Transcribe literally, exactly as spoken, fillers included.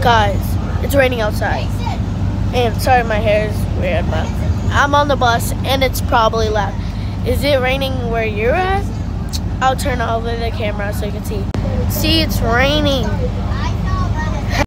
Guys, it's raining outside. And sorry, my hair is weird, but I'm on the bus and it's probably loud. Is it raining where you're at? I'll turn over the camera so you can see. See, it's raining.